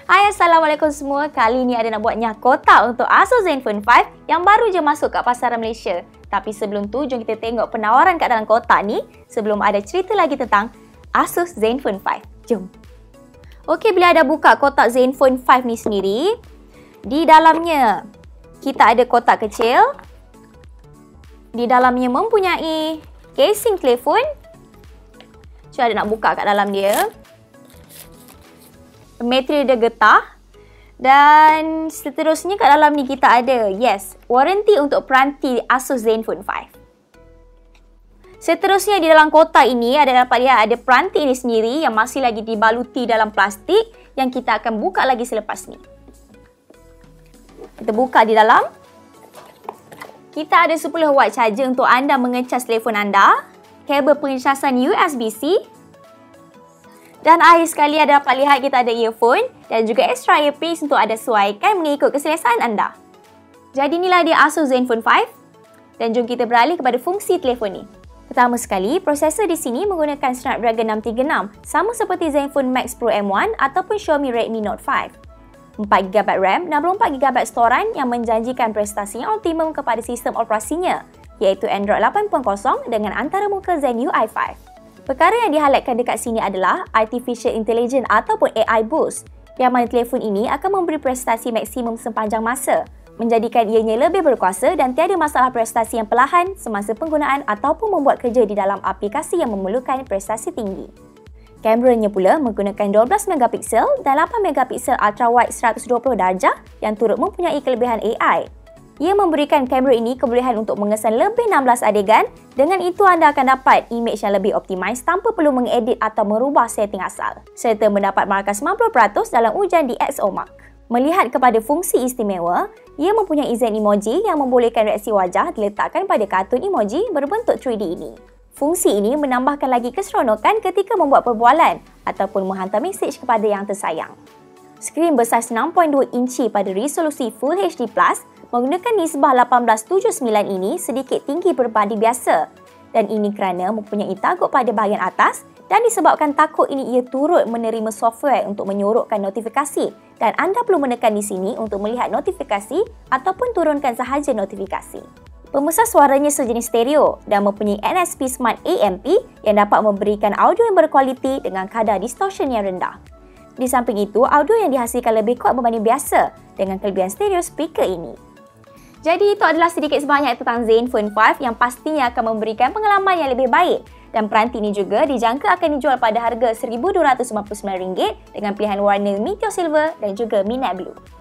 Hai, Assalamualaikum semua. Kali ni ada nak buat nyah kotak untuk Asus Zenfone 5 yang baru je masuk kat pasaran Malaysia. Tapi sebelum tu, jom kita tengok penawaran kat dalam kotak ni sebelum ada cerita lagi tentang Asus Zenfone 5. Jom. Okey, bila ada buka kotak Zenfone 5 ni sendiri, di dalamnya kita ada kotak kecil. Di dalamnya mempunyai casing telefon. Saya ada nak buka kat dalam dia. Material dia getah. Dan seterusnya kat dalam ni kita ada, waranti untuk peranti Asus Zenfone 5. Seterusnya di dalam kotak ini dapat lihat ada peranti ini sendiri yang masih lagi dibaluti dalam plastik yang kita akan buka lagi selepas ni. Kita buka di dalam. Kita ada 10 watt charger untuk anda mengecas telefon anda. Kabel pengecasan USB-C. Dan akhir sekali dapat lihat kita ada earphone dan juga extra earpiece untuk anda sesuaikan mengikut keselesaan anda. Jadi inilah dia Asus Zenfone 5 dan jom kita beralih kepada fungsi telefon ni. Pertama sekali, prosesor di sini menggunakan Snapdragon 636 sama seperti Zenfone Max Pro M1 ataupun Xiaomi Redmi Note 5. 4GB RAM, 64GB storan yang menjanjikan prestasi yang optimum kepada sistem operasinya iaitu Android 8.0 dengan antaramuka Zen UI 5. Perkara yang di-highlightkan dekat sini adalah Artificial Intelligence ataupun AI Boost yang mana telefon ini akan memberi prestasi maksimum sepanjang masa, menjadikan ianya lebih berkuasa dan tiada masalah prestasi yang perlahan semasa penggunaan ataupun membuat kerja di dalam aplikasi yang memerlukan prestasi tinggi. Kameranya pula menggunakan 12MP dan 8MP ultra-wide 120 darjah yang turut mempunyai kelebihan AI. Ia memberikan kamera ini kebolehan untuk mengesan lebih 16 adegan. Dengan itu anda akan dapat imej yang lebih optimis tanpa perlu mengedit atau merubah setting asal. Serta mendapat markah 90% dalam ujian di XOMark. Melihat kepada fungsi istimewa, ia mempunyai zen emoji yang membolehkan reaksi wajah diletakkan pada kartun emoji berbentuk 3D ini. Fungsi ini menambahkan lagi keseronokan ketika membuat perbualan ataupun menghantar mesej kepada yang tersayang. Skrin besar 6.2 inci pada resolusi Full HD+, menggunakan nisbah 18:9 ini sedikit tinggi berbanding biasa dan ini kerana mempunyai tagup pada bahagian atas dan disebabkan tagup ini ia turut menerima software untuk menyorokkan notifikasi dan anda perlu menekan di sini untuk melihat notifikasi ataupun turunkan sahaja notifikasi. Pembesar suaranya sejenis stereo dan mempunyai NSP Smart AMP yang dapat memberikan audio yang berkualiti dengan kadar distortion yang rendah. Di samping itu, audio yang dihasilkan lebih kuat berbanding biasa dengan kelebihan stereo speaker ini. Jadi itu adalah sedikit sebanyak tentang Zenfone 5 yang pastinya akan memberikan pengalaman yang lebih baik. Dan peranti ini juga dijangka akan dijual pada harga RM1,299 dengan pilihan warna Meteor Silver dan juga Midnight Blue.